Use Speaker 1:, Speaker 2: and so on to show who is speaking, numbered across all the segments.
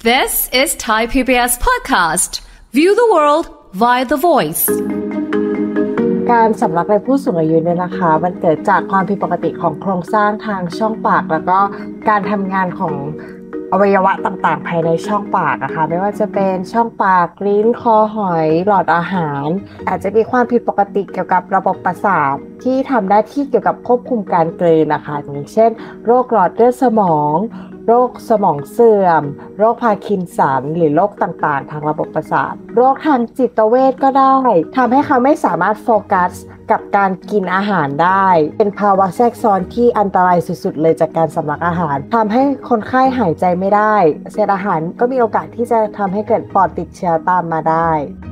Speaker 1: This is Thai PBS podcast. View the world via the voice.
Speaker 2: การสำลักในผู้สูงอายุเนี่ยนะคะมันเกิดจากความผิดปกติของโครงสร้างทางช่องปากแล้วก็การทำงานของอวัยวะต่างๆภายในช่องปากนะคะไม่ว่าจะเป็นช่องปากลิ้นคอหอยหลอดอาหารอาจจะมีความผิดปกติเกี่ยวกับระบบประสาทที่ทำหน้าที่เกี่ยวกับควบคุมการกลืนนะคะอย่างเช่นโรคหลอดเลือดสมองโรคสมองเสื่อมโรคพาร์กินสันหรือโรคต่างๆทางระบบประสาทโรคทางจิตเวชก็ได้ทำให้เขาไม่สามารถโฟกัสกับการกินอาหารได้เป็นภาวะแทรกซ้อนที่อันตรายสุดๆเลยจากการสำลักอาหารทำให้คนไข้หายใจไม่ได้เศษอาหารก็มีโอกาสที่จะทำให้เกิดปอดติดเชื้อตามมาได้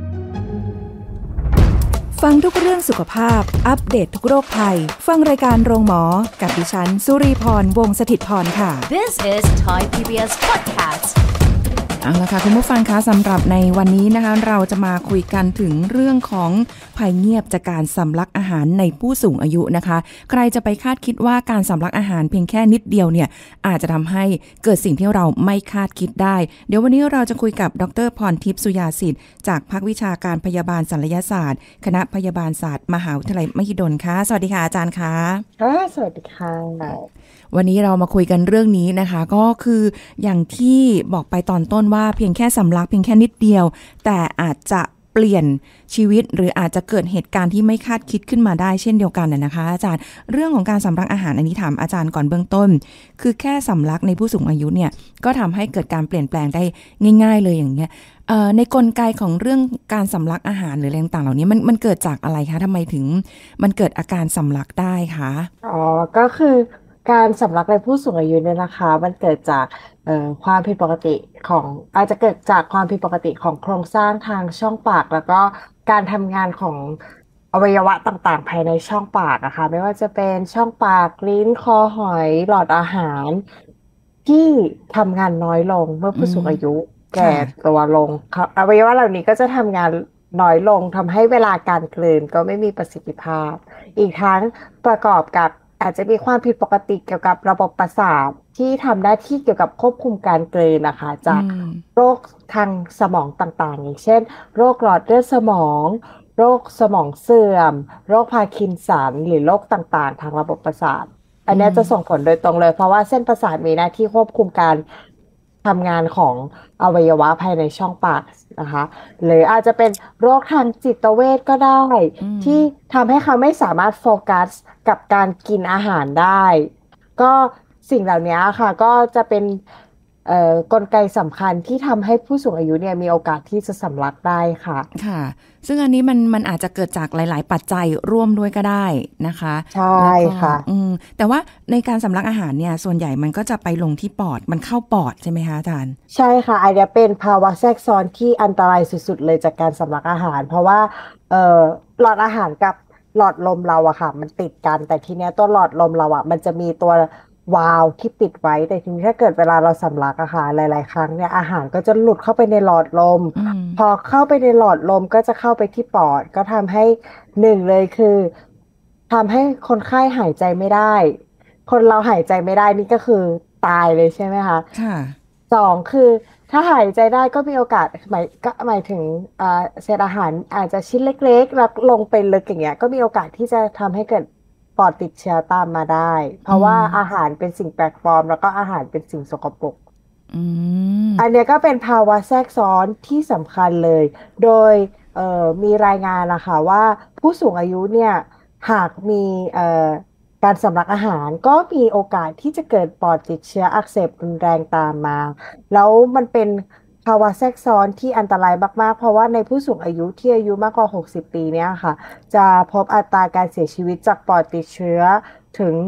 Speaker 3: ฟังทุกเรื่องสุขภาพอัปเดต ทุกโรคภัยฟังรายการโรงหมอกับดิฉันสุรีพรวงศ์สถิตย์พรค่ะ
Speaker 1: This is Thai PBS podcast.
Speaker 3: เอาละค่ะคุณผู้ฟังคะสำหรับในวันนี้นะคะเราจะมาคุยกันถึงเรื่องของภัยเงียบจากการสำลักอาหารในผู้สูงอายุนะคะใครจะไปคาดคิดว่าการสำลักอาหารเพียงแค่นิดเดียวเนี่ยอาจจะทำให้เกิดสิ่งที่เราไม่คาดคิดได้เดี๋ยววันนี้เราจะคุยกับดร.พรทิพย์สุยาสิทธิ์จากภาควิชาการพยาบาลศัลยศาสตร์คณะพยาบาลศาสตร์มหาวิทยาลัยมหิดลค่ะสวัสดีค่ะอาจารย์ค่ะ
Speaker 2: สวัสดีค่ะ
Speaker 3: วันนี้เรามาคุยกันเรื่องนี้นะคะก็คืออย่างที่บอกไปตอนต้นว่าเพียงแค่สำลักเพียงแค่นิดเดียวแต่อาจจะเปลี่ยนชีวิตหรืออาจจะเกิดเหตุการณ์ที่ไม่คาดคิดขึ้นมาได้เช่นเดียวกันนะคะอาจารย์เรื่องของการสำลักอาหารอันนี้ถามอาจารย์ก่อนเบื้องต้นคือแค่สำลักในผู้สูงอายุเนี่ยก็ทำให้เกิดการเปลี่ยนแปลงได้ง่ายๆเลยอย่างเงี้ยในกลไกของเรื่องการสำลักอาหารหรืออะไรต่างๆเหล่านี้มันเกิดจากอะไรคะทำไมถึงมันเกิดอาการสำลักได้คะ
Speaker 2: ก็คือการสำลักในผู้สูงอายุเนี่ยนะคะมันเกิดจากความผิดปกติของอาจจะเกิดจากความผิดปกติของโครงสร้างทางช่องปากแล้วก็การทำงานของอวัยวะต่างๆภายในช่องปากนะคะไม่ว่าจะเป็นช่องปากลิ้นคอหอยหลอดอาหารที่ทำงานน้อยลงเมื่อผู้สูงอายุแก่ตัวลงอวัยวะเหล่านี้ก็จะทำงานน้อยลงทำให้เวลาการกลืนก็ไม่มีประสิทธิภาพอีกทั้งประกอบกับอาจจะมีความผิดปกติเกี่ยวกับระบบประสาทที่ทำหน้าที่เกี่ยวกับควบคุมการกลืนนะคะจากโรคทางสมองต่างๆอย่างเช่นโรคหลอดเลือดสมองโรคสมองเสื่อมโรคพาร์กินสันหรือโรคต่างๆทางระบบประสาทอันนี้จะส่งผลโดยตรงเลยเพราะว่าเส้นประสาทมีหน้าที่ควบคุมการทำงานของอวัยวะภายในช่องปากนะคะหรืออาจจะเป็นโรคทางจิตเวชก็ได้ที่ทำให้เขาไม่สามารถโฟกัสกับการกินอาหารได้ก็สิ่งเหล่านี้ค่ะก็จะเป็นกลไกสำคัญที่ทำให้ผู้สูงอายุเนี่ยมีโอกาสที่จะสำลักได้ค่ะ
Speaker 3: ค่ะซึ่งอันนี้มันอาจจะเกิดจากหลายๆปัจจัยร่วมด้วยก็ได้นะคะ
Speaker 2: ใช่ค่ะ
Speaker 3: แต่ว่าในการสำลักอาหารเนี่ยส่วนใหญ่มันก็จะไปลงที่ปอดมันเข้าปอดใช่ไหมคะอาจารย์
Speaker 2: ใช่ค่ะอันนี้เป็นภาวะแทรกซ้อนที่อันตรายสุดๆเลยจากการสำลักอาหารเพราะว่าหลอดอาหารกับหลอดลมเราอะค่ะมันติดกันแต่ทีเนี้ยตัวหลอดลมเราอะมันจะมีตัววาล์วที่ปิดไว้แต่ทีนี้ถ้าเกิดเวลาเราสำลักอะค่ะหลายๆครั้งเนี่ยอาหารก็จะหลุดเข้าไปในหลอดลมพอเข้าไปในหลอดลมก็จะเข้าไปที่ปอดก็ทำให้หนึ่งเลยคือทำให้คนไข้หายใจไม่ได้คนเราหายใจไม่ได้นี่ก็คือตายเลยใช่ไหมคะ
Speaker 3: ค่ะ
Speaker 2: สองคือถ้าหายใจได้ก็มีโอกาสหมายถึงเศษอาหารอาจจะชิ้นเล็กๆแล้วลงไปลึกอย่างเงี้ยก็มีโอกาสที่จะทำให้เกิดปอดติดเชื้อตามมาได้เพราะว่าอาหารเป็นสิ่งแปลกปลอมแล้วก็อาหารเป็นสิ่งสกปรกอันนี้ก็เป็นภาวะแทรกซ้อนที่สำคัญเลยโดยมีรายงานนะคะว่าผู้สูงอายุเนี่ยหากมีการสำลักอาหารก็มีโอกาสที่จะเกิดปอดติดเชื้ออักเสบรุนแรงตามมาแล้วมันเป็นภาวะแทรกซ้อนที่อันตรายมากๆเพราะว่าในผู้สูงอายุที่อายุมากกว่า60ปีเนี่ยค่ะจะพบอัตราการเสียชีวิตจากปอดติดเชื้อถึง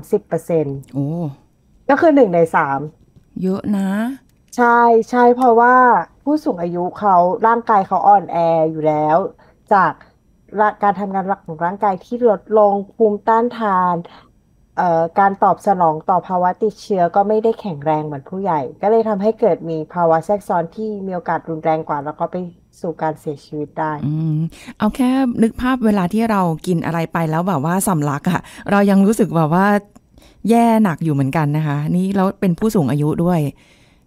Speaker 2: 30%
Speaker 3: โอ้
Speaker 2: ก็คือ1 ใน 3
Speaker 3: เยอะนะ
Speaker 2: ใช่เพราะว่าผู้สูงอายุเขาร่างกายเขาอ่อนแออยู่แล้วจากการทำงานหลักของร่างกายที่ลดลงภูมิต้านทานการตอบสนองต่อภาวะติดเชื้อก็ไม่ได้แข็งแรงเหมือนผู้ใหญ่ก็เลยทำให้เกิดมีภาวะแทรกซ้อนที่มีโอกาสรุนแรงกว่าแล้วก็ไปสู่การเสียชีวิตได้
Speaker 3: เอาแค่นึกภาพเวลาที่เรากินอะไรไปแล้วแบบว่าสำลักอะเรายังรู้สึกแบบว่าแย่หนักอยู่เหมือนกันนะคะนี่แล้วเป็นผู้สูงอายุด้วย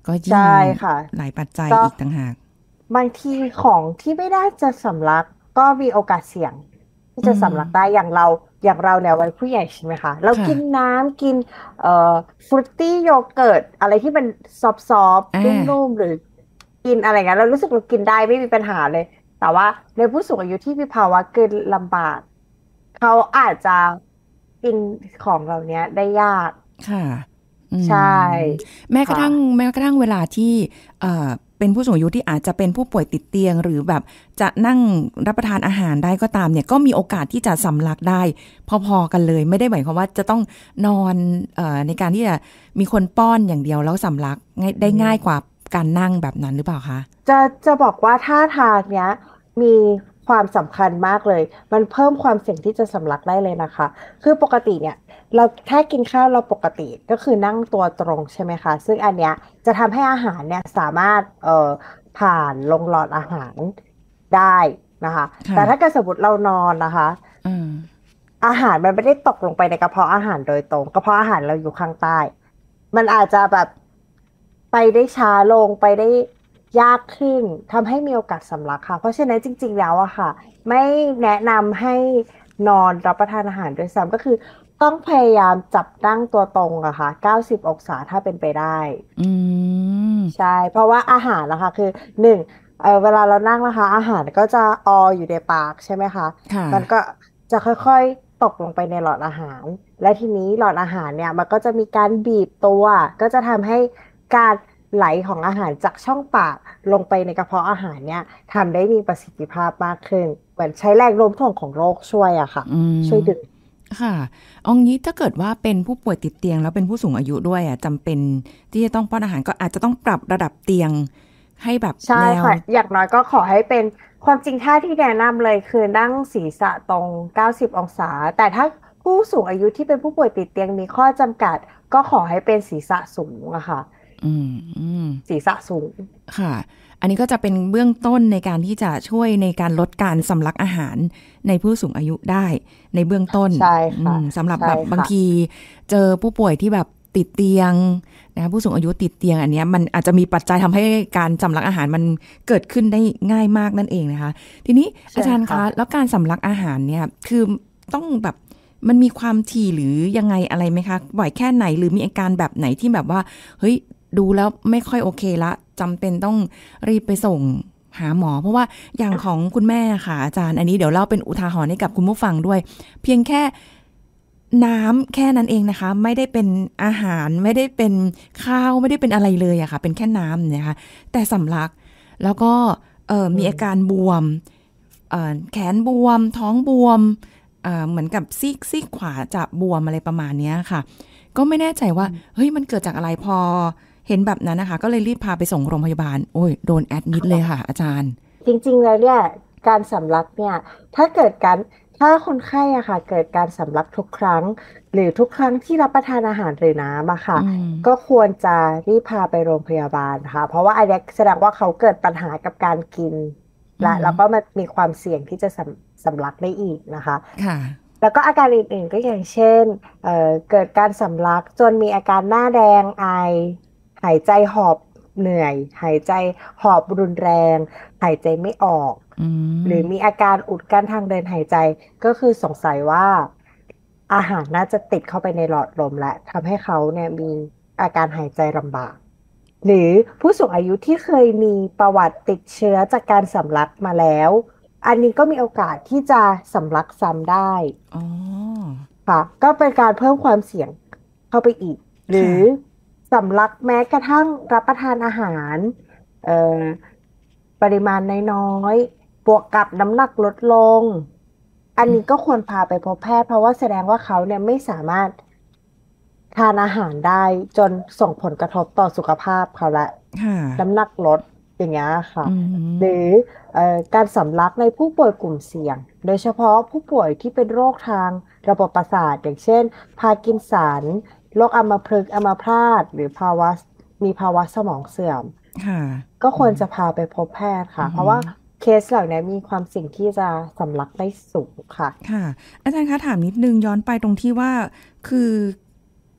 Speaker 3: ก็ยิ่ง
Speaker 2: ใช่ค่ะ
Speaker 3: หลายปัจจัย
Speaker 2: ก็
Speaker 3: อีกต่างหาก
Speaker 2: บางทีของที่ไม่ได้จะสำลักก็มีโอกาสเสี่ยงที่
Speaker 3: อื
Speaker 2: จะ
Speaker 3: ม
Speaker 2: สำลักได้อย่างเราเนี่ยวัยผู้ใหญ่ใช่ไหมคะเรา
Speaker 3: ค่ะ
Speaker 2: กินน้ำกินเอ่อฟรุตตี้โยเกิร์ตอะไรที่มันซอฟ
Speaker 3: อ่
Speaker 2: นุ่ม
Speaker 3: า
Speaker 2: ๆหรือกินอะไรเงี้ยเรารู้สึกเรากินได้ไม่มีปัญหาเลยแต่ว่าในผู้สูงอายุที่มีภาวะกลืนลำบากเขาอาจจะกินของเหล่านี้ได้ยาก
Speaker 3: ค่ะอื
Speaker 2: ใช
Speaker 3: ม่
Speaker 2: ค่ะ
Speaker 3: แม้กระทั่งเวลาที่เอ่อเป็นผู้สูงอายุที่อาจจะเป็นผู้ป่วยติดเตียงหรือแบบจะนั่งรับประทานอาหารได้ก็ตามเนี่ยก็มีโอกาสที่จะสำลักได้พอๆกันเลยไม่ได้หมายความว่าจะต้องนอนในการที่จะมีคนป้อนอย่างเดียวแล้วสำลักได้
Speaker 2: อืม
Speaker 3: ง่ายกว่าการนั่งแบบนั้นหรือเปล่าคะ
Speaker 2: จะบอกว่าท่าทางเนี้ยมีความสำคัญมากเลย มันเพิ่มความเสี่ยงที่จะสำลักได้เลยนะคะ คือปกติเนี่ยเราถ้ากินข้าวเราปกติก็คือนั่งตัวตรงใช่ไหมคะ ซึ่งอันเนี้ยจะทำให้อาหารเนี่ยสามารถผ่านลงหลอดอาหารได้นะคะแต่
Speaker 3: ค่ะ
Speaker 2: ถ้าเกิดสมมติเรานอนนะคะ
Speaker 3: อืม
Speaker 2: อาหารมันไม่ได้ตกลงไปในกระเพาะอาหารโดยตรงกระเพาะอาหารเราอยู่ข้างใต้มันอาจจะแบบไปได้ช้าลงไปได้ยากขึ้นทำให้มีโอกาสสำลักค่ะเพราะฉะนั้นจริงๆแล้วอะค่ะไม่แนะนำให้นอนรับประทานอาหารด้วยซ้ำก็คือต้องพยายามจับนั่งตัวตรงอะค่ะ90องศาถ้าเป็นไปได้
Speaker 3: อืม
Speaker 2: ใช่เพราะว่าอาหารนะคะคือหนึ่งเวลาเรานั่งนะคะอาหารก็จะอยู่ในปากใช่ไหมคะ
Speaker 3: ค่ะ
Speaker 2: มันก็จะค่อยๆตกลงไปในหลอดอาหาร และทีนี้หลอดอาหารเนี่ยมันก็จะมีการบีบตัว ก็จะทำให้การไหลของอาหารจากช่องปากลงไปในกระเพาะอาหารเนี่ยทำได้มีประสิทธิภาพมากขึ้นเหมือนใช้แรงโน้มถ่วงของโลกช่วยอะค่ะ
Speaker 3: อืม
Speaker 2: ช่วยดึง
Speaker 3: ค่ะเอางี้ถ้าเกิดว่าเป็นผู้ป่วยติดเตียงแล้วเป็นผู้สูงอายุด้วยอ่ะจำเป็นที่จะต้องป้อนอาหารก็อาจจะต้องปรับระดับเตียงให้แบบ
Speaker 2: ใช่
Speaker 3: แนว
Speaker 2: ค่ะอย่างน้อยก็ขอให้เป็นความจริงท่าที่แนะนำเลยคือนั่งศีรษะตรง90องศาแต่ถ้าผู้สูงอายุที่เป็นผู้ป่วยติดเตียงมีข้อจำกัดก็ขอให้เป็นศีรษะสูงอะค่ะ
Speaker 3: อืมอืม
Speaker 2: ศีรษะสูง
Speaker 3: ค่ะอันนี้ก็จะเป็นเบื้องต้นในการที่จะช่วยในการลดการสำลักอาหารในผู้สูงอายุได้ในเบื้องต้น
Speaker 2: ใช่ค่ะ
Speaker 3: สำหรับ
Speaker 2: ใช่
Speaker 3: แบบบาง
Speaker 2: ค่ะ
Speaker 3: ทีเจอผู้ป่วยที่แบบติดเตียงนะผู้สูงอายุติดเตียงอันเนี้ยมันอาจจะมีปัจจัยทำให้การสำลักอาหารมันเกิดขึ้นได้ง่ายมากนั่นเองนะคะทีนี้อา
Speaker 2: ใช่
Speaker 3: จารย์
Speaker 2: ค่ะ
Speaker 3: คะแล้วการสำลักอาหารเนี่ยคือต้องแบบมันมีความถี่หรือยังไงอะไรไหมคะบ่อยแค่ไหนหรือมีอาการแบบไหนที่แบบว่าเฮ้ยดูแล้วไม่ค่อยโอเคละจำเป็นต้องรีบไปส่งหาหมอเพราะว่าอย่างของคุณแม่ค่ะอาจารย์อันนี้เดี๋ยวเล่าเป็นอุทาหรณ์ให้กับคุณผู้ฟังด้วยเพียงแค่น้ำแค่นั้นเองนะคะไม่ได้เป็นอาหารไม่ได้เป็นข้าวไม่ได้เป็นอะไรเลยอะค่ะเป็นแค่น้ำนะคะแต่สำลักแล้วก็มีอาการบวมแขนบวมท้องบวมเหมือนกับซีกขวาจะบวมอะไรประมาณนี้ค่ะก็ไม่แน่ใจว่าเฮ้ยมันเกิดจากอะไรพอเห็นแบบนั้นนะคะก็เลยรีบพาไปส่งโรงพยาบาลโอ้ยโดนแอดมิดเลยค่ะอาจารย์
Speaker 2: จริงๆแล้วเนี่ยการสำลักเนี่ยถ้าเกิดการถ้าคนไข้อะค่ะเกิดการสำลักทุกครั้งหรือทุกครั้งที่รับประทานอาหารหรือน้ำอะค่ะ
Speaker 3: อืม
Speaker 2: ก็ควรจะรีบพาไปโรงพยาบาลค่ะเพราะว่าอันเนี้ยแสดงว่าเขาเกิดปัญหากับการกิน
Speaker 3: อืม
Speaker 2: แล้วก็มันมีความเสี่ยงที่จะสำลักได้อีกนะคะ
Speaker 3: ค่ะ
Speaker 2: แล้วก็อาการอื่นๆก็อย่างเช่นเกิดการสำลักจนมีอาการหน้าแดงไอหายใจหอบเหนื่อยหายใจหอบรุนแรงหายใจไม่ออก
Speaker 3: อื
Speaker 2: หรือมี
Speaker 3: ม
Speaker 2: อาการอุดกั้นทางเดินหายใจก็คือสงสัยว่าอาหารน่าจะติดเข้าไปในหลอดลมและทำให้เขาเนี่ยมีอาการหายใจลำบากหรือผู้สูงอายุที่เคยมีประวัติติดเชื้อจากการสำลักมาแล้วอันนี้ก็มีโอกาสที่จะสำลักซ้ำได้
Speaker 3: อ๋อ
Speaker 2: ค่ะก็เป็นการเพิ่มความเสี่ยงเข้าไปอีกหรือ
Speaker 3: ค่ะ
Speaker 2: สำลักแม้กระทั่งรับประทานอาหารเอ่อปริมาณน้อยๆบวกกับน้ำหนักลดลงอันนี้ก็ควรพาไปพบแพทย์เพราะว่าแสดงว่าเขาเนี่ยไม่สามารถทานอาหารได้จนส่งผลกระทบต่อสุขภาพเขาละ
Speaker 3: ค่ะ
Speaker 2: น้ำหนักลดอย่างเงี้ยค่ะ
Speaker 3: อื
Speaker 2: หรือ
Speaker 3: ม
Speaker 2: การสำลักในผู้ป่วยกลุ่มเสี่ยงโดยเฉพาะผู้ป่วยที่เป็นโรคทางระบบประสาทอย่างเช่นพาร์กินสันโรคอัมพฤกษ์อัมพาตหรือมีภาวะสมองเสื่อม
Speaker 3: ค่ะ
Speaker 2: ก็
Speaker 3: อืม
Speaker 2: ควรจะพาไปพบแพทย์
Speaker 3: อื
Speaker 2: ค่ะเพราะว่า
Speaker 3: ม
Speaker 2: เคสเหล่านี้มีความเสี่ยงที่จะสำลักได้สูงค่ะ
Speaker 3: ค่ะอาจารย์คะถามนิดนึงย้อนไปตรงที่ว่าคือ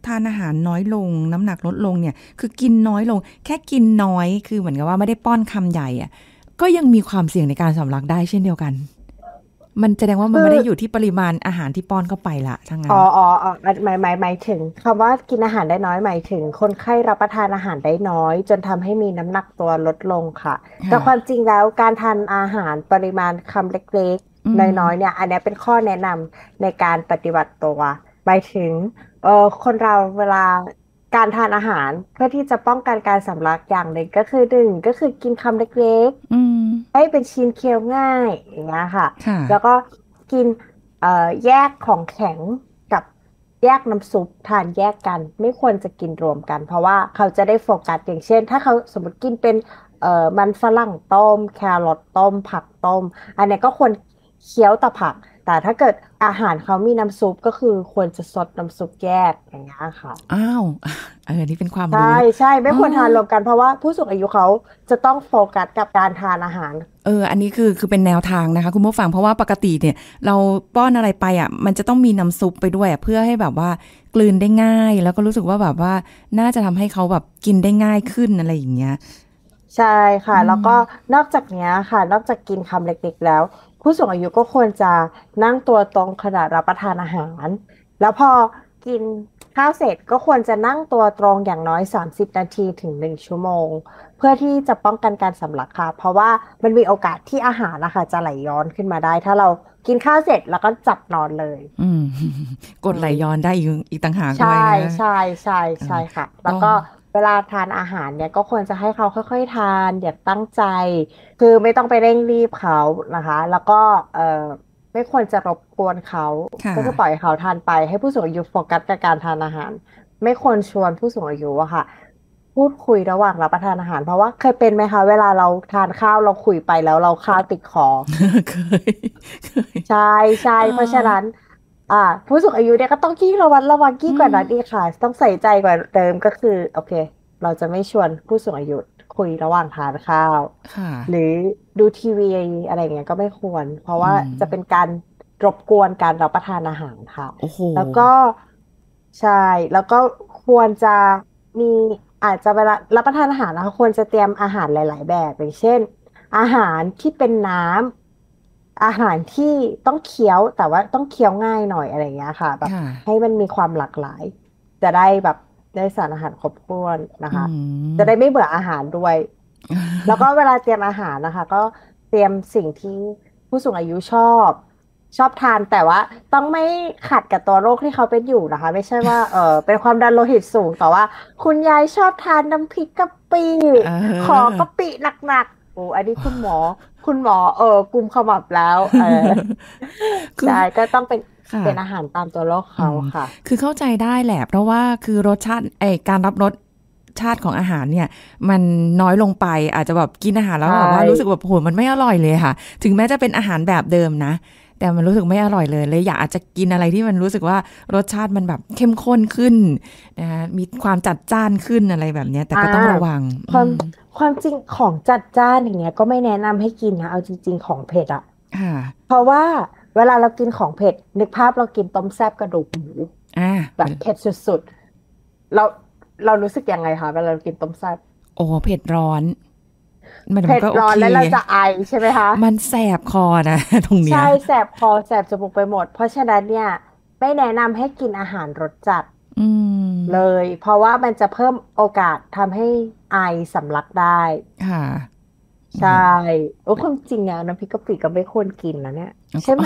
Speaker 3: ทานอาหารน้อยลงน้ำหนักลดลงเนี่ยคือกินน้อยลงแค่กินน้อยคือเหมือนกับว่าไม่ได้ป้อนคำใหญ่อ่ะก็ยังมีความเสี่ยงในการสำลักได้เช่นเดียวกันมันแสดงว่ามันไม่ได้อยู่ที่ปริมาณอาหารที่ป้อนเข้าไปละทั้งนั้น
Speaker 2: หมายถึงคำว่ากินอาหารได้น้อยหมายถึงคนไข้รับประทานอาหารได้น้อยจนทำให้มีน้ำหนักตัวลดลงค่ะแต่ความจริงแล้วการทานอาหารปริมาณคำเล็กๆน้อยๆเนี่ยอันนี้เป็นข้อแนะนำในการปฏิบัติตัวหมายถึงคนเราเวลาการทานอาหารเพื่อที่จะป้องกันการสำลักอย่างหนึ่งก็คือหนึ่งก็คือกินคำเล็กๆให้เป็นชิ้นเคี้ยวง่ายอย่างเงี้ยค่ะแล้วก็กินแยกของแข็งกับแยกน้ำซุปทานแยกกันไม่ควรจะกินรวมกันเพราะว่าเขาจะได้โฟกัสอย่างเช่นถ้าเขาสมมติกินเป็นมันฝรั่งต้มแครอทต้มผักต้มอันนี้ก็ควรเคี้ยวแต่ผักแต่ถ้าเกิดอาหารเขามีน้ำซุปก็คือควรจะซดน้ำซุปแยกอย่างเงี้ยค่ะ
Speaker 3: อ้าวนี่เป็นความรู้
Speaker 2: ใช่ไม่ควรทานรวมกันเพราะว่าผู้สูงอายุเขาจะต้องโฟกัสกับการทานอาหาร
Speaker 3: อันนี้คือเป็นแนวทางนะคะคุณผู้ฟังเพราะว่าปกติเนี่ยเราป้อนอะไรไปอ่ะมันจะต้องมีน้ำซุปไปด้วยเพื่อให้แบบว่ากลืนได้ง่ายแล้วก็รู้สึกว่าแบบว่าน่าจะทำให้เขาแบบกินได้ง่ายขึ้นอะไรอย่างเงี้ย
Speaker 2: ใช่ค่ะแล้วก็นอกจากนี้ค่ะนอกจากกินคำเล็กๆแล้วผู้สูงอายุก็ควรจะนั่งตัวตรงขณะรับประทานอาหารแล้วพอกินข้าวเสร็จก็ควรจะนั่งตัวตรงอย่างน้อย30นาทีถึง1ชั่วโมงเพื่อที่จะป้องกันการสำลักค่ะเพราะว่ามันมีโอกาสที่อาหารนะคะจะไหลย้อนขึ้นมาได้ถ้าเรากินข้าวเสร็จแล้วก็จับนอนเลย
Speaker 3: กดไหลย้อนได้อีกต่างหากด้วยนะ
Speaker 2: ใช่ค่ะแล้วก็เวลาทานอาหารเนี่ยก็ควรจะให้เขาค่อยๆทานอย่าตั้งใจคือไม่ต้องไปเร่งรีบเขานะคะแล้วก็ไม่ควรจะรบกวนเขาก็คือปล่อยเขาทานไปให้ผู้สูงอายุโฟกัสกับการทานอาหารไม่ควรชวนผู้สูงอายุอะค่ะพูดคุยระหว่างรับประทานอาหารเพราะว่าเคยเป็นไหมคะเวลาเราทานข้าวเราคุยไปแล้วเราข้าวติดคอ
Speaker 3: เคย
Speaker 2: ใช่เพราะฉะนั้นผู้สูงอายุเนี่ยก็ต้องยิ่งระวังยิ่งกว่านั้นอีกค่ะต้องใส่ใจกว่าเดิมก็คือโอเคเราจะไม่ชวนผู้สูงอายุคุยระหว่างทานข้าวหรือดูทีวีอะไรเงี้ยก็ไม่ควรเพราะว่าจะเป็นการรบกวนการรับประทานอาหารค่ะแล้วก็ใช่แล้วก็ควรจะมีอาจจะเวลารับประทานอาหารนะคะควรจะเตรียมอาหารหลายๆแบบอย่างเช่นอาหารที่เป็นน้ำอาหารที่ต้องเคี้ยวแต่ว่าต้องเคี้ยวง่ายหน่อยอะไรเงี้ยค่ะแบบให้มันมีความหลากหลายจะได้แบบได้สารอาหารครบถ้วนนะคะจะได้ไม่เบื่ออาหารด้วยแล้วก็เวลาเตรียมอาหารนะคะก็เตรียมสิ่งที่ผู้สูงอายุชอบทานแต่ว่าต้องไม่ขัดกับตัวโรคที่เขาเป็นอยู่นะคะไม่ใช่ว่าเป็นความดันโลหิตสูงแต่ว่าคุณยายชอบทานน้ำพริกกะปิขอกะปิหนักๆโอ้อันนี้คุณหมอกุมขมับแล้วใช่ก็ต้องเป็นอาหารตามตัวโรคเขาค่ะ
Speaker 3: คือเข้าใจได้แหละเพราะว่าคือรสชาติการรับรสชาติของอาหารเนี่ยมันน้อยลงไปอาจจะแบบกินอาหารแล้วแบบว่ารู้สึกแบบโหมันไม่อร่อยเลยค่ะถึงแม้จะเป็นอาหารแบบเดิมนะแต่มันรู้สึกไม่อร่อยเลยอยากอาจจะกินอะไรที่มันรู้สึกว่ารสชาติมันแบบเข้มข้นขึ้นนะคะมีความจัดจ้านขึ้นอะไรแบบนี้แต่ก็ต้องระวัง
Speaker 2: ความจริงของจัดจ้านอย่างเงี้ยก็ไม่แนะนำให้กินนะเอาจริงๆของเผ็ดอะเพราะว่าเวลาเรากินของเผ็ดนึกภาพเรากินต้มแซ่บกระดูกหมูแบบเผ็ดสุดๆเรารู้สึกยังไงคะเวลาเรากินต้มแซ่บ
Speaker 3: โอ้เผ็ดร้อน
Speaker 2: เผ็ดร้อนแล้วเราจะไอใช่ไหมคะ
Speaker 3: มันแสบคอนะตรงเนี้ย
Speaker 2: ใช่แสบคอแสบจมูกไปหมดเพราะฉะนั้นเนี่ยไม่แนะนำให้กินอาหารรสจัดเลยเพราะว่ามันจะเพิ่มโอกาสทำให้ไอสำลักได้
Speaker 3: ค่ะ
Speaker 2: ใช่ความจริงอะน้ำพริกกะปิก็ไม่ควรกินนะเนี่ยใช่ไหม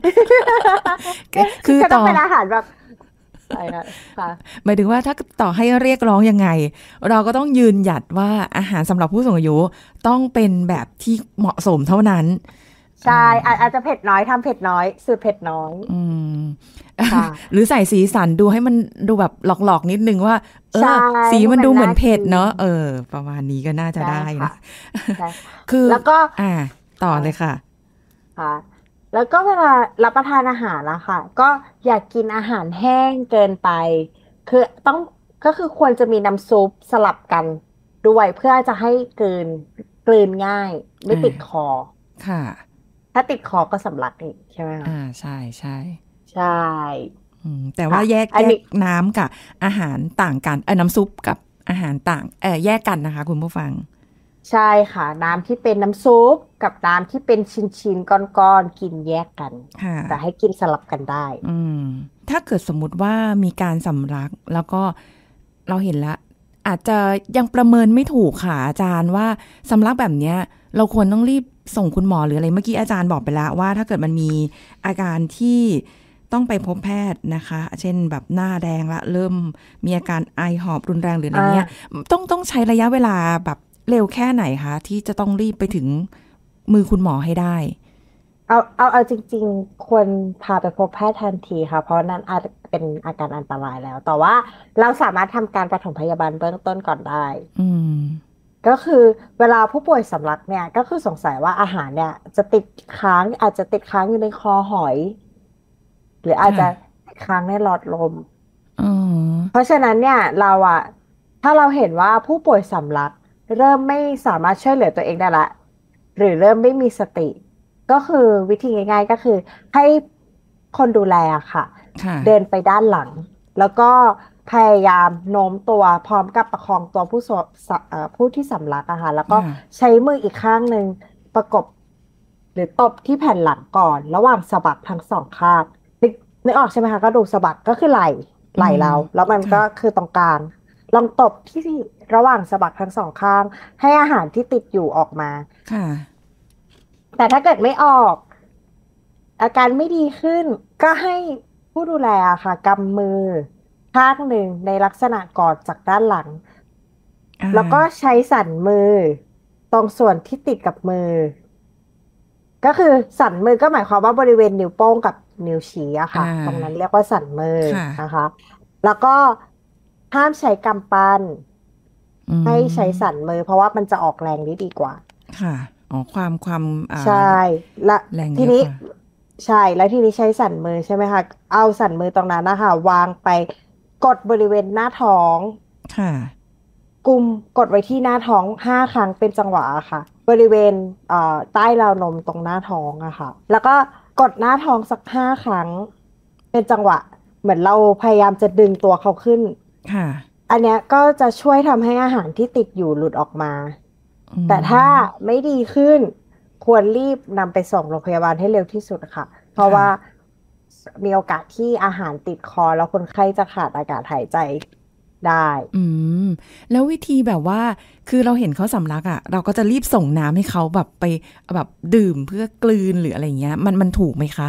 Speaker 3: คือ
Speaker 2: ต้องเป็นอาหารแบบ
Speaker 3: หมายถึงว่าถ้าต่อให้เรียกร้องยังไงเราก็ต้องยืนหยัดว่าอาหารสำหรับผู้สูงอายุต้องเป็นแบบที่เหมาะสมเท่านั้น
Speaker 2: ใช่อาจจะเผ็ดน้อยทำเผ็ดน้อยสูตรเผ็ดน้อย
Speaker 3: หรือใส่สีสันดูให้มันดูแบบหลอกๆนิดนึงว่าสีมันดูเหมือนเผ็ดเนาะประมาณนี้ก็น่าจะได้นะคือ
Speaker 2: แล้วก็
Speaker 3: ต่อเลยค่ะ
Speaker 2: แล้วก็เวลารับประทานอาหารนะคะก็อย่ากินอาหารแห้งเกินไปคือก็คือควรจะมีน้ำซุปสลับกันด้วยเพื่อจะให้กลืนง่ายไม่ติดคอ
Speaker 3: ค่ะ
Speaker 2: ถ้าติดคอก็สำลักอีกใช่ไหมคะ
Speaker 3: ใช่
Speaker 2: ใช่
Speaker 3: แต่ว่าแยกน้ำกับอาหารต่างกันน้ำซุปกับอาหารต่างแยกกันนะคะคุณผู้ฟัง
Speaker 2: ใช่ค่ะน้ำที่เป็นน้ำซุปกับน้ำที่เป็นชิ้นๆก้อนๆกินแยกกันแต่ให้กินสลับกันได้
Speaker 3: ถ้าเกิดสมมุติว่ามีการสำลักแล้วก็เราเห็นแล้วอาจจะยังประเมินไม่ถูกค่ะอาจารย์ว่าสำลักแบบเนี้ยเราควรต้องรีบส่งคุณหมอหรืออะไรเมื่อกี้อาจารย์บอกไปแล้วว่าถ้าเกิดมันมีอาการที่ต้องไปพบแพทย์นะคะเช่นแบบหน้าแดงละเริ่มมีอาการไอหอบรุนแรงหรืออะไรเงี้ยต้องใช้ระยะเวลาแบบเร็วแค่ไหนคะที่จะต้องรีบไปถึงมือคุณหมอให้ได้
Speaker 2: เอาจริงๆควรพาไปพบแพทย์ทันทีค่ะเพราะนั้นอาจเป็นอาการอันตรายแล้วแต่ว่าเราสามารถทำการปฐมพยาบาลเบื้องต้นก่อนได้ก็คือเวลาผู้ป่วยสำลักเนี่ยก็คือสงสัยว่าอาหารเนี่ยจะติดค้างอาจจะติดค้างอยู่ในคอหอยหรืออาจจะติดค้างในหลอดลมเพราะฉะนั้นเนี่ยเราถ้าเราเห็นว่าผู้ป่วยสำลักเริ่มไม่สามารถช่วยเหลือตัวเองได้ละหรือเริ่มไม่มีสติก็คือวิธีง่ายๆก็คือให้คนดูแลค่ะเดินไปด้านหลังแล้วก็พยายามโน้มตัวพร้อมกับประคองตัวผู้ที่สำลักค่ะแล้วก็ใช้มืออีกข้างหนึ่งประกบหรือตบที่แผ่นหลังก่อนระหว่างสะบักทั้งสองข้างนึกออกใช่ไหมคะกระดูกสะบักก็คือไหล่เราแล้วมันก็คือตรงกลางลองตบที่ระหว่างสะบักทั้งสองข้างให้อาหารที่ติดอยู่ออกมาแต่ถ้าเกิดไม่ออกอาการไม่ดีขึ้นก็ให้ผู้ดูแลค่ะกำมือข้างหนึ่งในลักษณะกอดจากด้านหลังแล้วก็ใช้สันมือตรงส่วนที่ติดกับมือก็คือสันมือก็หมายความว่าบริเวณนิ้วโป้งกับนิ้วชี้ค่ะตรงนั้นเรียกว่าสันมือนะคะแล้วก็ห้ามใช้กำปั้นให้ใช้สันมือเพราะว่ามันจะออกแรงได้ดีกว่า
Speaker 3: ค่ะความ
Speaker 2: ใช่และทีนี้ใช่แล้วทีนี้ใช้สันมือใช่ไหมคะเอาสันมือตรงนั้นนะคะวางไปกดบริเวณหน้าท้อง
Speaker 3: ค่ะ
Speaker 2: กดไว้ที่หน้าท้อง5 ครั้งเป็นจังหวะค่ะบริเวณใต้ราวนมตรงหน้าท้องอะค่ะแล้วก็กดหน้าท้องสัก5 ครั้งเป็นจังหวะเหมือนเราพยายามจะดึงตัวเขาขึ้น
Speaker 3: ค่ะ
Speaker 2: อันเนี้ยก็จะช่วยทำให้อาหารที่ติดอยู่หลุดออกมาแต่ถ้าไม่ดีขึ้นควรรีบนำไปส่งโรงพยาบาลให้เร็วที่สุดค่ะเพราะว่ามีโอกาสที่อาหารติดคอแล้วคนไข้จะขาดอากาศหายใจได้
Speaker 3: แล้ววิธีแบบว่าคือเราเห็นเขาสำลักเราก็จะรีบส่งน้ำให้เขาแบบไปแบบดื่มเพื่อกลืนหรืออะไรเงี้ยมันถูกไหมคะ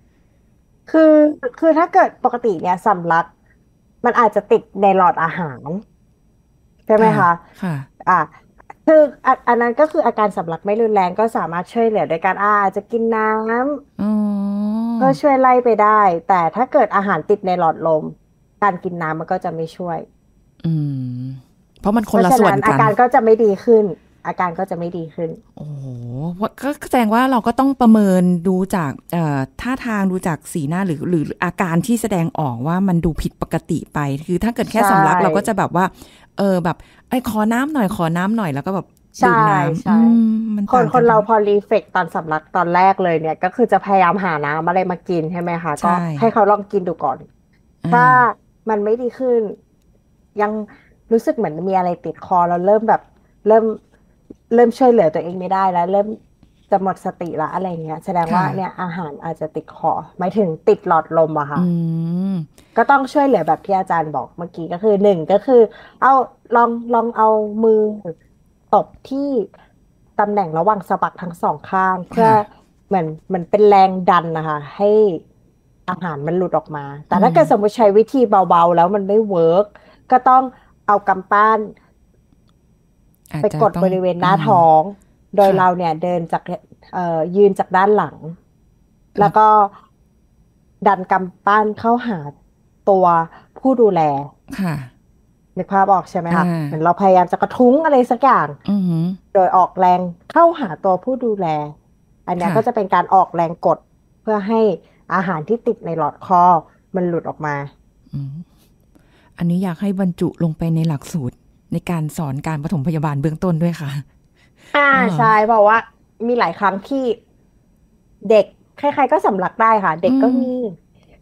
Speaker 2: คือถ้าเกิดปกติเนี่ยสำลักมันอาจจะติดในหลอดอาหารใช่ไหมคะ
Speaker 3: ค่ะ
Speaker 2: คืออันนั้นก็คืออาการสำลักไม่รุนแรงก็สามารถช่วยเหลือโดยการอาจจะกินน้ำก็ช่วยไล่ไปได้แต่ถ้าเกิดอาหารติดในหลอดลมการกินน้ำมันก็จะไม่ช่วย
Speaker 3: เพราะมันคนละส่วนกัน
Speaker 2: อาการก็จะไม่ดีขึ้นอาการก็จะไม่ดีขึ้น
Speaker 3: โอ้โหก็แสดงว่าเราก็ต้องประเมินดูจากท่าทางดูจากสีหน้าหรืออาการที่แสดงออกว่ามันดูผิดปกติไปคือถ้าเกิดแค่สำลักเราก็จะแบบว่าแบบขอน้ำหน่อยแล้วก็แบบดื่มน้
Speaker 2: ำคนเราพอรีเฟกตอนสำลักตอนแรกเลยเนี่ยก็คือจะพยายามหาน้ำอะไรมากินใช่ไหมคะก็ให้เขาลองกินดูก่อนถ้ามันไม่ดีขึ้นยังรู้สึกเหมือนมีอะไรติดคอแล้วเริ่มช่วยเหลือตัวเองไม่ได้แล้วเริ่มจะหมดสติละอะไรเงี้ยแสดงว่าเนี่ยอาหารอาจจะติดคอหมายถึงติดหลอดลมอะค่ะก็ต้องช่วยเหลือแบบที่อาจารย์บอกเมื่อกี้ก็คือ1ก็คือเอาลองเอามือตบที่ตำแหน่งระหว่างสะบักทั้งสองข้างเพื่อเหมือนเป็นแรงดันนะคะให้อาหารมันหลุดออกมาแต่ถ้าเกิดสมมติใช้วิธีเบาๆแล้วมันไม่เวิร์กก็ต้องเอากำปั้นไปกดบริเวณหน้าท้องโดยเราเนี่ยเดินจากยืนจากด้านหลังแล้วก็ดันกำปั้นเข้าหาตัวผู้ดูแลนึกภาพออกใช่ไหมคะเหมือนเราพยายามจะกระทุ้งอะไรสักอย่างโดยออกแรงเข้าหาตัวผู้ดูแลอันนี้ก็จะเป็นการออกแรงกดเพื่อให้อาหารที่ติดในหลอดคอมันหลุดออกมา
Speaker 3: อันนี้อยากให้บรรจุลงไปในหลักสูตรในการสอนการปฐมพยาบาลเบื้องต้นด้วยค่ะ
Speaker 2: ใช่เพราะว่ามีหลายครั้งที่เด็กใครๆก็สำลักได้ค่ะเด็กก็มี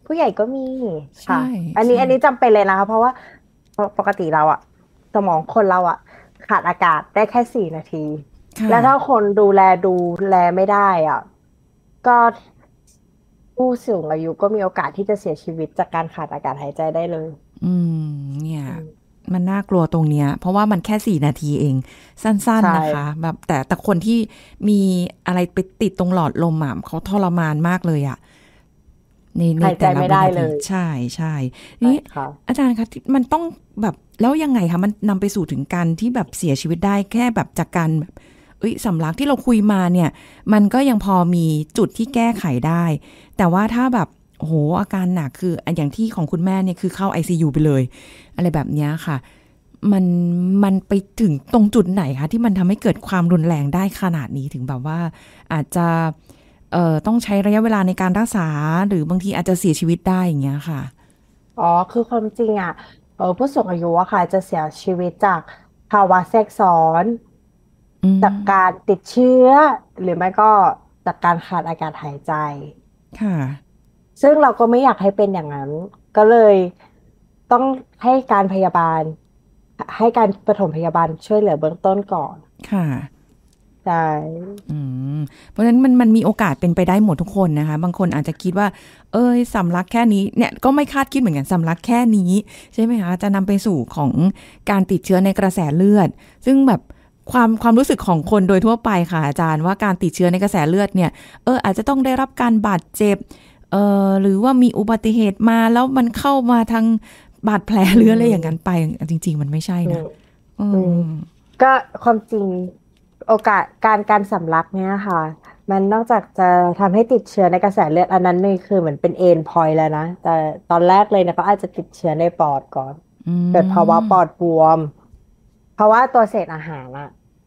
Speaker 2: ผู้ใหญ่ก็มีค่ะ
Speaker 3: ใช่
Speaker 2: อันนี้จำเป็นเลยนะคะเพราะว่าปกติเราอะสมองคนเราอะขาดอากาศได้แค่4 นาที
Speaker 3: ค่ะ
Speaker 2: แล้วถ้าคนดูแลไม่ได้อ่ะก็ผู้สูงอายุก็มีโอกาสที่จะเสียชีวิตจากการขาดอากาศหายใจได้เลย
Speaker 3: เนี่ยมันน่ากลัวตรงเนี้ยเพราะว่ามันแค่4 นาทีเองสั้น
Speaker 2: ใช่
Speaker 3: ๆนะคะแบบแต่คนที่มีอะไรไปติดตรงหลอดลมอ่ะเขาทรมานมากเลยอ่ะใน
Speaker 2: หายใจ
Speaker 3: แต่ละ
Speaker 2: ไม่
Speaker 3: วิ
Speaker 2: ได้
Speaker 3: นา
Speaker 2: เล
Speaker 3: ที
Speaker 2: ย
Speaker 3: ใช่นี่
Speaker 2: ค่ะ
Speaker 3: อาจารย์คะมันต้องแบบแล้วยังไงคะมันนำไปสู่ถึงการที่แบบเสียชีวิตได้แค่แบบจากการแบบสำลักที่เราคุยมาเนี่ยมันก็ยังพอมีจุดที่แก้ไขได้ แต่ว่าถ้าแบบโอ้โหอาการหนักคืออย่างที่ของคุณแม่เนี่ยคือเข้า ICU ไปเลยอะไรแบบเนี้ยค่ะมันไปถึงตรงจุดไหนคะที่มันทำให้เกิดความรุนแรงได้ขนาดนี้ถึงแบบว่าอาจจะต้องใช้ระยะเวลาในการรักษาหรือบางทีอาจจะเสียชีวิตได้อย่างเงี้ยค่ะ
Speaker 2: อ๋อคือความจริงอ่ะผู้สูงอายุอะค่ะจะเสียชีวิตจากภาวะแทรกซ้อนจากการติดเชื้อหรือไม่ก็จากการขาดอากาศหายใจ
Speaker 3: ค่ะ
Speaker 2: ซึ่งเราก็ไม่อยากให้เป็นอย่างนั้นก็เลยต้องให้การปฐมพยาบาลช่วยเหลือเบื้องต้นก่อน
Speaker 3: ค่ะ
Speaker 2: ใช่
Speaker 3: เพราะฉะนั้นมันมีโอกาสเป็นไปได้หมดทุกคนนะคะบางคนอาจจะคิดว่าสำลักแค่นี้เนี่ยก็ไม่คาดคิดเหมือนกันสำลักแค่นี้ใช่ไหมคะจะนำไปสู่ของการติดเชื้อในกระแสเลือดซึ่งแบบความรู้สึกของคนโดยทั่วไปค่ะอาจารย์ว่าการติดเชื้อในกระแสเลือดเนี่ยอาจจะต้องได้รับการบาดเจ็บหรือว่ามีอุบัติเหตุมาแล้วมันเข้ามาทางบาดแผลหรืออะไรอย่างนั้นไปจริงๆมันไม่ใช่นะ
Speaker 2: ก็ความจริงโอกาสการสำลักเนี่ยค่ะมันนอกจากจะทำให้ติดเชื้อในกระแสเลือดอันนั้นนี่คือเหมือนเป็นเอนพอยต์แล้วนะแต่ตอนแรกเลยเนี่ยเขาอาจจะติดเชื้อในปอดก่อนเกิดภาวะปอดบวมเพราะว่าตัวเศษอาหารอะ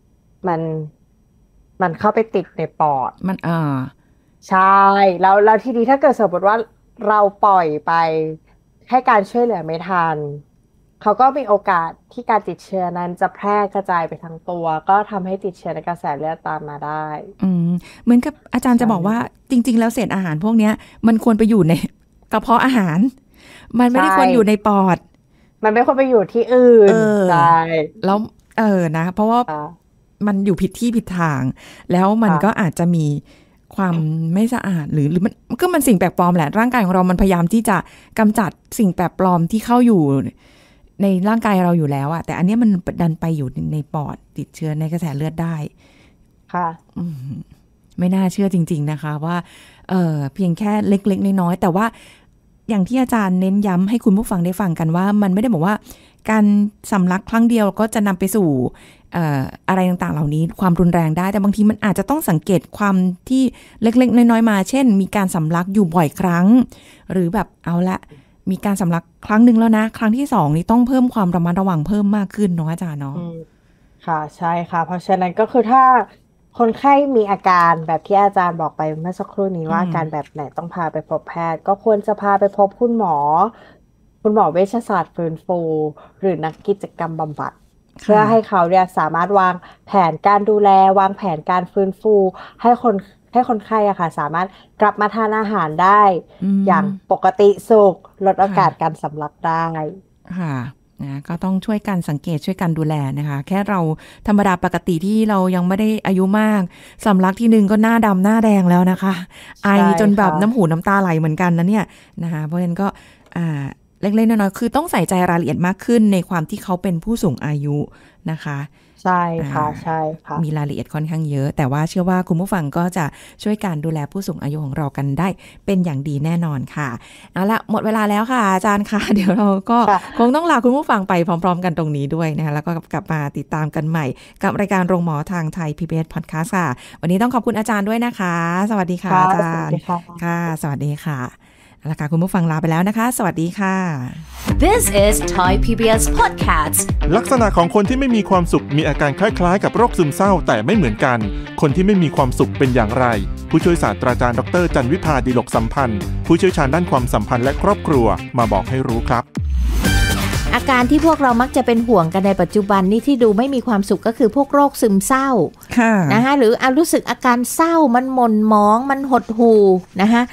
Speaker 2: มันเข้าไปติดในปอด
Speaker 3: มัน
Speaker 2: ใช่แล้วทีนี้ถ้าเกิดสมมติว่าเราปล่อยไปให้การช่วยเหลือไม่ทันเขาก็มีโอกาสที่การติดเชื้อนั้นจะแพร่กระจายไปทั้งตัวก็ทำให้ติดเชื้อในกระแสเลือดตามมาได้
Speaker 3: เหมือนกับอาจารย์จะบอกว่าจริงๆแล้วเศษอาหารพวกนี้มันควรไปอยู่ในกระเพาะอาหารมันไม่ได้ควรอยู่ในปอด
Speaker 2: มันไม่ควรไปอยู่ที่อื่นใช่
Speaker 3: แล้วนะเพราะว่ามันอยู่ผิดที่ผิดทางแล้วมันก็อาจจะมีความไม่สะอาดหรือมันสิ่งแปลกปลอมแหละร่างกายของเรามันพยายามที่จะกำจัดสิ่งแปลกปลอมที่เข้าอยู่ในร่างกายเราอยู่แล้วอะแต่อันนี้มันดันไปอยู่ในปอดติดเชื้อในกระแสเลือดได้
Speaker 2: ค่ะ
Speaker 3: ไม่น่าเชื่อจริงๆนะคะว่าเพียงแค่เล็กๆน้อยๆแต่ว่าอย่างที่อาจารย์เน้นย้ำให้คุณผู้ฟังได้ฟังกันว่ามันไม่ได้บอกว่าการสำลักครั้งเดียวก็จะนำไปสู่อะไรต่างๆเหล่านี้ความรุนแรงได้แต่บางทีมันอาจจะต้องสังเกตความที่เล็กๆน้อยๆมาเช่นมีการสำลักอยู่บ่อยครั้งหรือแบบเอาละมีการสำลักครั้งหนึ่งแล้วนะครั้งที่2นี้ต้องเพิ่มความระมัดระวังเพิ่มมากขึ้นเนาะอาจารย์เนาะ
Speaker 2: ค่ะใช่ค่ะเพราะฉะนั้นก็คือถ้าคนไข้มีอาการแบบที่อาจารย์บอกไปเมื่อสักครู่นี้ว่าอาการแบบไหนต้องพาไปพบแพทย์ก็ควรจะพาไปพบคุณหมอเวชศาสตร์ฟื้นฟูหรือนักกิจกรรมบำบัดเพื่อให้เขาเนี่ยสามารถวางแผนการดูแลวางแผนการฟื้นฟูให้คนไข้อะค่ะสามารถกลับมาทานอาหารได้อย่างปกติสุขลดโอกาสการสำลักได้
Speaker 3: ค่ะนะก็ต้องช่วยกันสังเกตช่วยกันดูแลนะคะแค่เราธรรมดาปกติที่เรายังไม่ได้อายุมากสำลักทีนึงก็หน้าดำหน้าแดงแล้วนะคะไอจนแบบน้ำหูน้ำตาไหลเหมือนกันนะเนี่ยนะคะเพราะฉะนั้นก็เล็กๆน้อยๆคือต้องใส่ใจรายละเอียดมากขึ้นในความที่เขาเป็นผู้สูงอายุนะคะ
Speaker 2: ใช่ค่ะใช่ค่ะ
Speaker 3: มีรายละเอียดค่อนข้างเยอะแต่ว่าเชื่อว่าคุณผู้ฟังก็จะช่วยการดูแลผู้สูงอายุของเรากันได้เป็นอย่างดีแน่นอนค่ะเอาละหมดเวลาแล้วค่ะอาจารย์ค่ะเดี๋ยวเราก็คงต้องลาคุณผู้ฟังไปพร้อมๆกันตรงนี้ด้วยนะคะแล้วก็กลับมาติดตามกันใหม่กับรายการโรงหมอทางไทย PBS Podcast ค่ะวันนี้ต้องขอบคุณอาจารย์ด้วยนะคะสวัสดีค่ะอาจารย์ค่ะสวัสดีค่ะแล้วค่ะคุณผู้ฟังลาไปแล้วนะคะสวัสดีค่ะ
Speaker 1: This is Thai PBS Podcast
Speaker 4: ลักษณะของคนที่ไม่มีความสุขมีอาการคล้ายๆกับโรคซึมเศร้าแต่ไม่เหมือนกันคนที่ไม่มีความสุขเป็นอย่างไรผู้ช่วยศาสตราจารย์ดร.จันวิภาดิลกสัมพันธ์ผู้เชี่ยวชาญด้านความสัมพันธ์และครอบครัวมาบอกให้รู้ครับ
Speaker 5: อาการที่พวกเรามักจะเป็นห่วงกันในปัจจุบันนี้ที่ดูไม่มีความสุขก็คือพวกโรคซึมเศร้านะคะหรือรู้สึกอาการเศร้ามันหม่นหมองมันหดหู่นะคะ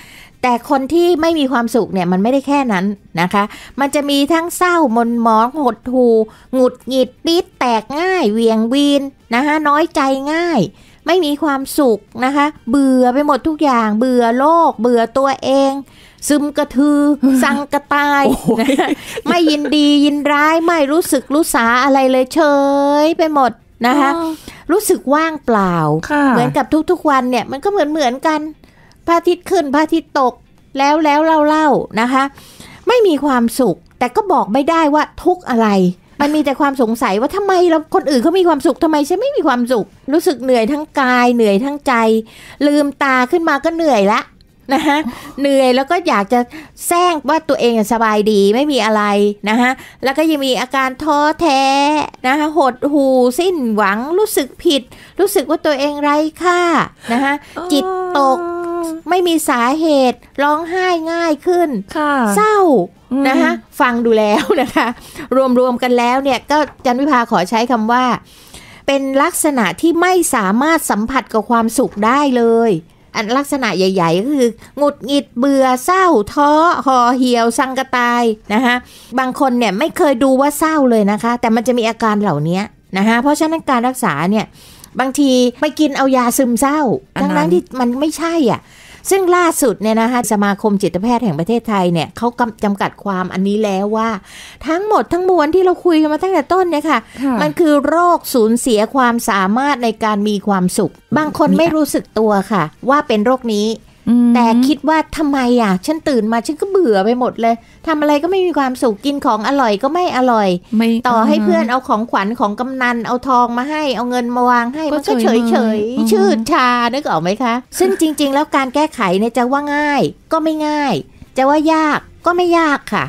Speaker 5: แต่คนที่ไม่มีความสุขเนี่ยมันไม่ได้แค่นั้นนะคะมันจะมีทั้งเศร้าหม่นหมองหดหู่หงุดหงิดปี๊ดแตกง่ายเหวี่ยงวีนนะคะน้อยใจง่ายไม่มีความสุขนะคะเบื่อไปหมดทุกอย่างเบื่อโลกเบื่อตัวเองซึมกระทือ สังกระตายนะไม่ยินดียินร้ายไม่รู้สึกรู้สาอะไรเลยเฉยไปหมดนะคะรู้สึกว่างเปล่าเหมือนกับทุกๆวันเนี่ยมันก็เหมือนกันพระอาทิตย์ขึ้นพระอาทิตย์ตกแล้วเล่านะคะไม่มีความสุขแต่ก็บอกไม่ได้ว่าทุกข์อะไรมันมีแต่ความสงสัยว่าทำไมเราคนอื่นเขามีความสุขทำไมฉันไม่มีความสุขรู้สึกเหนื่อยทั้งกายเหนื่อยทั้งใจลืมตาขึ้นมาก็เหนื่อยละนะคะเหนื่อยแล้วก็อยากจะแซงว่าตัวเองสบายดีไม่มีอะไรนะคะแล้วก็ยังมีอาการท้อแท้นะคะหดหู่สิ้นหวังรู้สึกผิดรู้สึกว่าตัวเองไร้ค่านะคะจิตตกไม่มีสาเหตุร้องไห้ง่ายขึ้นเศร้านะคะฟังดูแล้วนะคะรวมกันแล้วเนี่ยก็จันวิภาขอใช้คำว่าเป็นลักษณะที่ไม่สามารถสัมผัสกับความสุขได้เลยอันลักษณะใหญ่ๆก็คือหงุดหงิดเบื่อเศร้าท้อห่อเหี่ยวสังกะตายนะคะบางคนเนี่ยไม่เคยดูว่าเศร้าเลยนะคะแต่มันจะมีอาการเหล่านี้นะคะเพราะฉะนั้นการรักษาเนี่ยบางทีไปกินเอายาซึมเศร้าทั้งที่มันไม่ใช่อ่ะซึ่งล่าสุดเนี่ยนะคะสมาคมจิตแพทย์แห่งประเทศไทยเนี่ยเขาจำกัดความอันนี้แล้วว่าทั้งหมดทั้งมวลที่เราคุยกันมาตั้งแต่ต้นเนี่ยค่ะมันคือโรคสูญเสียความสามารถในการมีความสุขบางคนไม่รู้สึกตัวค่ะว่าเป็นโรคนี้แต่คิดว่าทำไมอ่ะฉันตื่นมาฉันก็เบื่อไปหมดเลยทำอะไรก็ไม่มีความสุขกินของอร่อยก็ไม่อร่อยต่อให้เพื่อนเอาของขวัญของกำนันเอาทองมาให้เอาเงินมาวางให้มันก็เฉยชืดชานึกออกไหมคะซึ่งจริงๆแล้วการแก้ไขเนี่ยจะว่าง่ายก็ไม่ง่ายจะว่ายากก็ไม่ยากค่ะ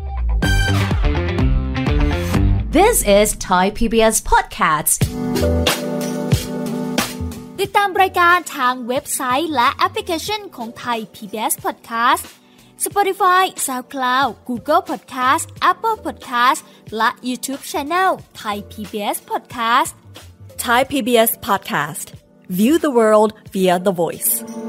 Speaker 1: This is Thai PBS Podcast
Speaker 6: ติดตามรายการทางเว็บไซต์และแอปพลิเคชันของ Thai PBS Podcast Spotify, SoundCloud, Google Podcast, Apple Podcast และ YouTube Channel Thai PBS Podcast
Speaker 7: Thai PBS Podcast. View the world via the voice.